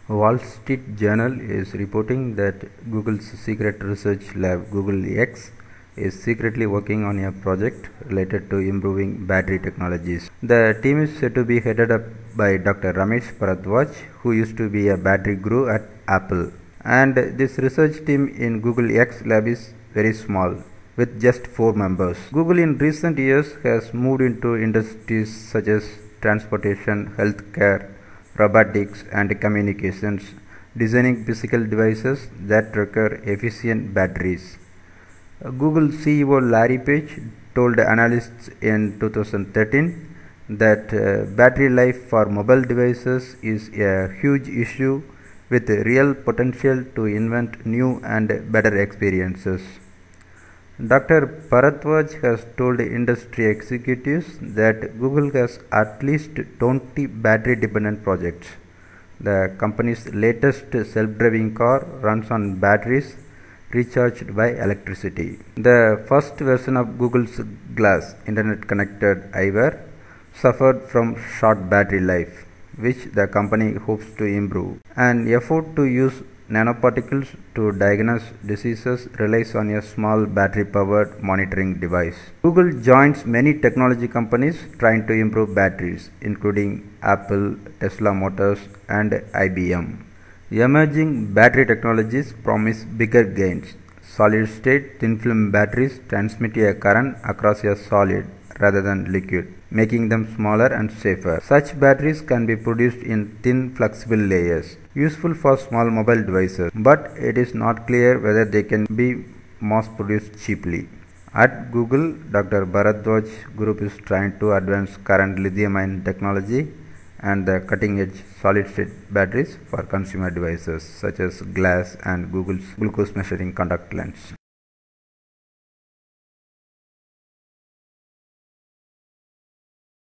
Wall Street Journal is reporting that Google's secret research lab, Google X, is secretly working on a project related to improving battery technologies. The team is said to be headed up by Dr. Ramesh Bhardwaj, who used to be a battery guru at Apple. And this research team in Google X lab is very small, with just 4 members. Google in recent years has moved into industries such as transportation, healthcare, robotics and communications, designing physical devices that require efficient batteries. Google CEO Larry Page told analysts in 2013 that battery life for mobile devices is a huge issue with real potential to invent new and better experiences. Dr. Bharadwaj has told industry executives that Google has at least 20 battery dependent projects. The company's latest self-driving car runs on batteries recharged by electricity. The first version of Google's Glass internet connected eyewear suffered from short battery life, which the company hopes to improve. An effort to use nanoparticles to diagnose diseases relies on a small battery-powered monitoring device. Google joins many technology companies trying to improve batteries, including Apple, Tesla Motors, and IBM. Emerging battery technologies promise bigger gains. Solid-state thin-film batteries transmit a current across a solid rather than liquid, making them smaller and safer. Such batteries can be produced in thin, flexible layers, useful for small mobile devices, but it is not clear whether they can be mass-produced cheaply. At Google, Dr. Bharadwaj group is trying to advance current lithium-ion technology and the cutting-edge solid-state batteries for consumer devices such as Glass and Google's glucose measuring contact lens.